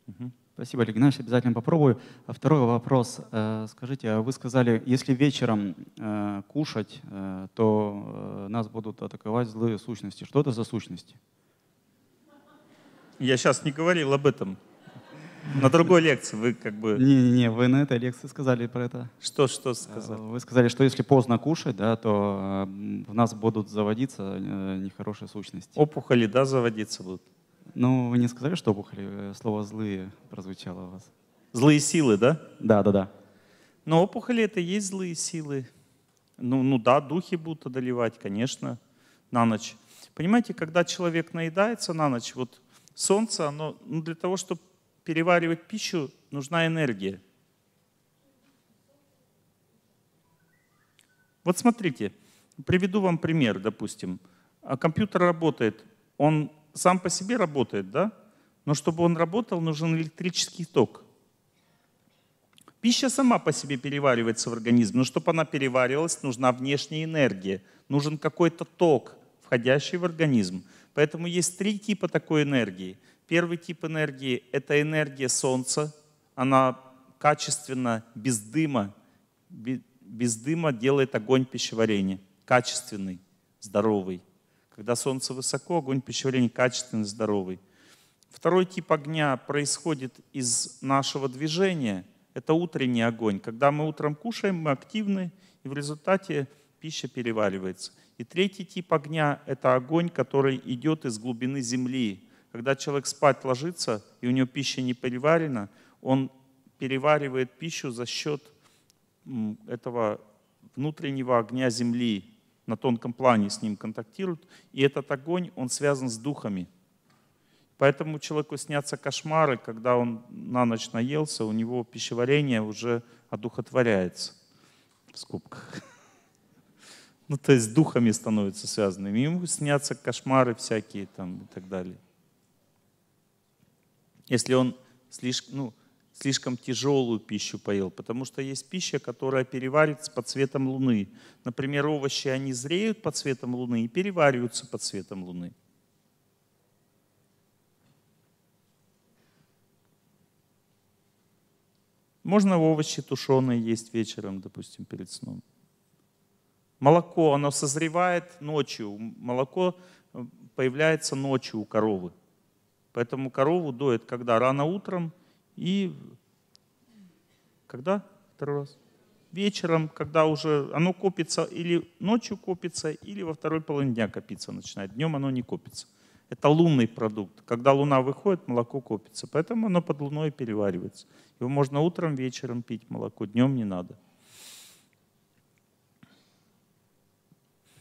Мгм. Спасибо, Олег Геннадьевич, обязательно попробую. А второй вопрос. Скажите, а вы сказали, если вечером кушать, то нас будут атаковать злые сущности. Что это за сущности? Я сейчас не говорил об этом. На другой лекции вы как бы... Не, вы на этой лекции сказали про это. Что сказали? Вы сказали, что если поздно кушать, да, то в нас будут заводиться нехорошие сущности. Опухоли, да, заводиться будут? Ну, вы не сказали, что опухоли? Слово «злые» прозвучало у вас. Злые силы, да? Да. Но опухоли — это и есть злые силы. Ну да, духи будут одолевать, конечно, на ночь. Понимаете, когда человек наедается на ночь, вот солнце, оно, для того, чтобы переваривать пищу, нужна энергия. Вот смотрите, приведу вам пример, допустим. Компьютер работает, он сам по себе работает, да? Но чтобы он работал, нужен электрический ток. Пища сама по себе переваривается в организм, но чтобы она переваривалась, нужна внешняя энергия. Нужен какой-то ток, входящий в организм. Поэтому есть 3 типа такой энергии. Первый тип энергии — это энергия Солнца. Она качественно, без дыма делает огонь пищеварения. Качественный, здоровый. Когда Солнце высоко, огонь пищеварения качественный, здоровый. Второй тип огня происходит из нашего движения. Это утренний огонь. Когда мы утром кушаем, мы активны, и в результате пища переваривается. И третий тип огня — это огонь, который идет из глубины земли. Когда человек спать ложится, и у него пища не переварена, он переваривает пищу за счет этого внутреннего огня земли. На тонком плане с ним контактирует. И этот огонь, он связан с духами. Поэтому человеку снятся кошмары, когда он на ночь наелся, у него пищеварение уже одухотворяется. В скобках. Ну, то есть с духами становятся связанными. Ему снятся кошмары всякие там и так далее. Если он слишком тяжелую пищу поел, потому что есть пища, которая переваривается под светом Луны. Например, овощи, они зреют под светом Луны и перевариваются под светом Луны. Можно овощи тушеные есть вечером, допустим, перед сном. Молоко, оно созревает ночью. Молоко появляется ночью у коровы. Поэтому корову доят когда? Рано утром и... Когда? Второй раз? Вечером, когда уже оно копится, или ночью копится, или во второй половине дня копиться начинает. Днем оно не копится. Это лунный продукт. Когда луна выходит, молоко копится. Поэтому оно под луной переваривается. Его можно утром, вечером пить молоко, днем не надо.